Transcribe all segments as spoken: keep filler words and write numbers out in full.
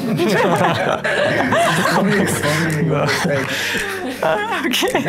Okay.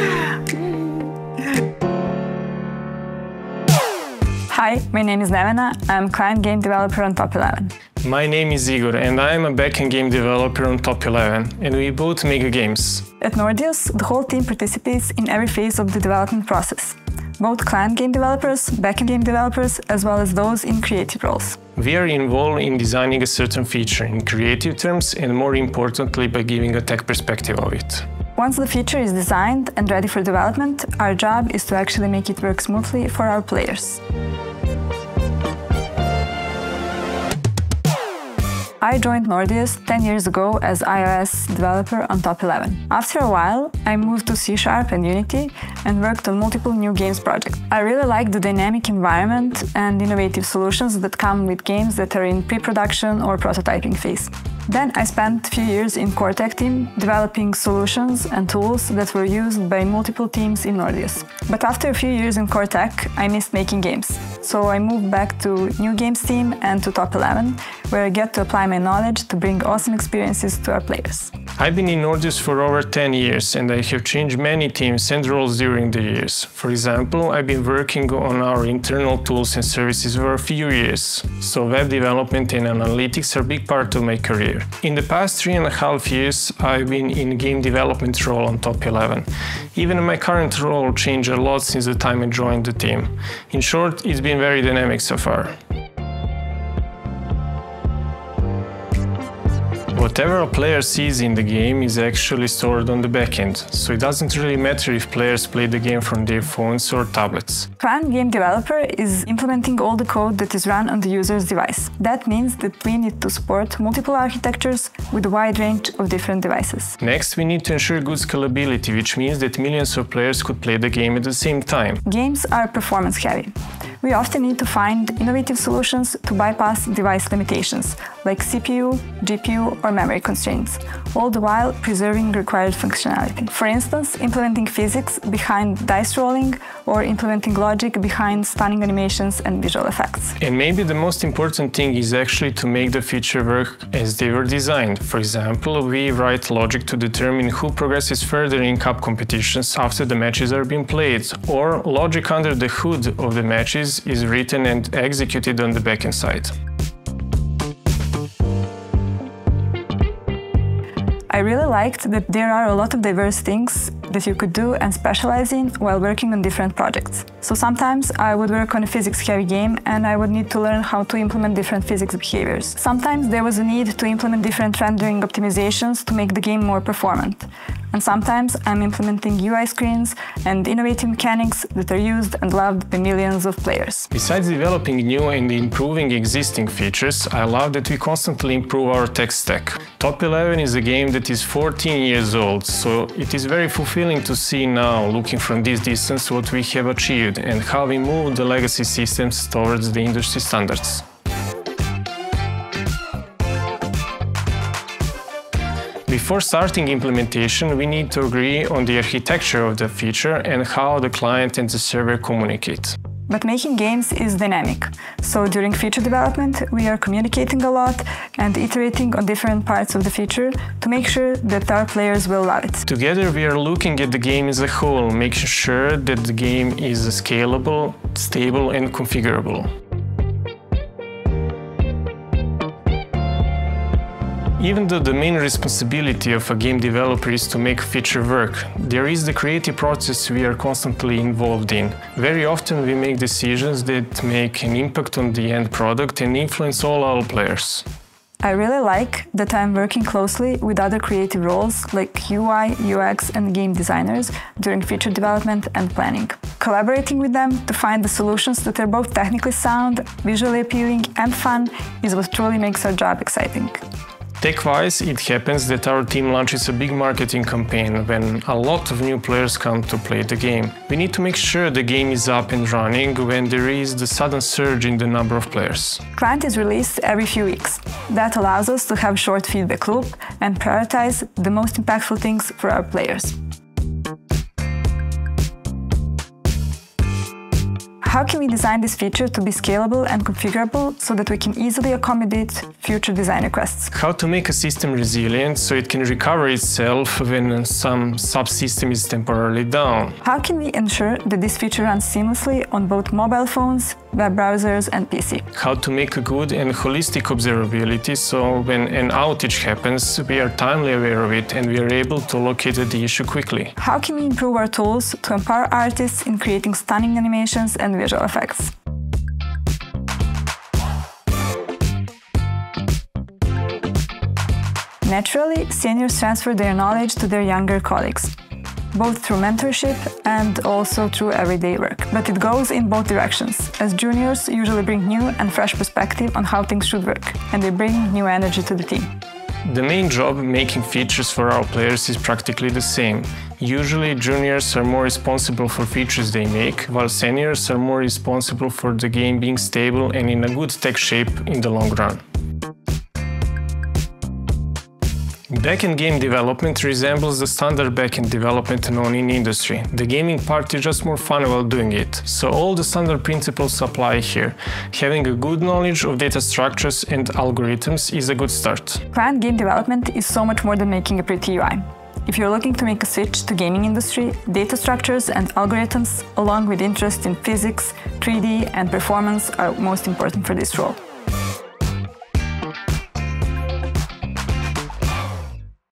Hi, my name is Nevena. I'm client game developer on Top eleven. My name is Igor and I am a backend game developer on Top eleven, and we both make games. At Nordeus, the whole team participates in every phase of the development process. Both client game developers, backend game developers, as well as those in creative roles. We are involved in designing a certain feature in creative terms and, more importantly, by giving a tech perspective of it. Once the feature is designed and ready for development, our job is to actually make it work smoothly for our players. I joined Nordeus ten years ago as iOS developer on Top eleven. After a while, I moved to C Sharp and Unity and worked on multiple new games projects. I really like the dynamic environment and innovative solutions that come with games that are in pre-production or prototyping phase. Then I spent a few years in core tech team, developing solutions and tools that were used by multiple teams in Nordeus. But after a few years in core tech, I missed making games. So I moved back to new games team and to Top eleven, where I get to apply my knowledge to bring awesome experiences to our players. I've been in Nordeus for over ten years and I have changed many teams and roles during the years. For example, I've been working on our internal tools and services for a few years, so web development and analytics are a big part of my career. In the past three and a half years, I've been in game development role on Top eleven. Even my current role changed a lot since the time I joined the team. In short, it's been very dynamic so far. Whatever a player sees in the game is actually stored on the backend, so it doesn't really matter if players play the game from their phones or tablets. Client game developer is implementing all the code that is run on the user's device. That means that we need to support multiple architectures with a wide range of different devices. Next, we need to ensure good scalability, which means that millions of players could play the game at the same time. Games are performance heavy. We often need to find innovative solutions to bypass device limitations, like C P U, G P U, or memory constraints, all the while preserving required functionality. For instance, implementing physics behind dice rolling or implementing logic behind stunning animations and visual effects. And maybe the most important thing is actually to make the feature work as they were designed. For example, we write logic to determine who progresses further in cup competitions after the matches are being played, or logic under the hood of the matches is written and executed on the backend side. I really liked that there are a lot of diverse things that you could do and specialize in while working on different projects. So sometimes I would work on a physics-heavy game and I would need to learn how to implement different physics behaviors. Sometimes there was a need to implement different rendering optimizations to make the game more performant. And sometimes I'm implementing U I screens and innovative mechanics that are used and loved by millions of players. Besides developing new and improving existing features, I love that we constantly improve our tech stack. Top eleven is a game that is fourteen years old, so it is very fulfilling to see now, looking from this distance, what we have achieved and how we move the legacy systems towards the industry standards. Before starting implementation, we need to agree on the architecture of the feature and how the client and the server communicate. But making games is dynamic, so during feature development we are communicating a lot and iterating on different parts of the feature to make sure that our players will love it. Together we are looking at the game as a whole, making sure that the game is scalable, stable and configurable. Even though the main responsibility of a game developer is to make a feature work, there is the creative process we are constantly involved in. Very often we make decisions that make an impact on the end product and influence all our players. I really like that I'm working closely with other creative roles like U I, U X and game designers during feature development and planning. Collaborating with them to find the solutions that are both technically sound, visually appealing and fun is what truly makes our job exciting. Tech-wise, it happens that our team launches a big marketing campaign when a lot of new players come to play the game. We need to make sure the game is up and running when there is the sudden surge in the number of players. Client is released every few weeks. That allows us to have a short feedback loop and prioritize the most impactful things for our players. How can we design this feature to be scalable and configurable so that we can easily accommodate future design requests? How to make a system resilient so it can recover itself when some subsystem is temporarily down? How can we ensure that this feature runs seamlessly on both mobile phones, web browsers and P C? How to make a good and holistic observability so when an outage happens, we are timely aware of it and we are able to locate the issue quickly. How can we improve our tools to empower artists in creating stunning animations and visual effects? Naturally, seniors transfer their knowledge to their younger colleagues, both through mentorship and also through everyday work. But it goes in both directions, as juniors usually bring new and fresh perspective on how things should work, and they bring new energy to the team. The main job making features for our players is practically the same. Usually, juniors are more responsible for features they make, while seniors are more responsible for the game being stable and in a good tech shape in the long run. Backend game development resembles the standard backend development known in industry. The gaming part is just more fun while doing it. So all the standard principles apply here. Having a good knowledge of data structures and algorithms is a good start. Client game development is so much more than making a pretty U I. If you're looking to make a switch to gaming industry, data structures and algorithms, along with interest in physics, three D and performance are most important for this role.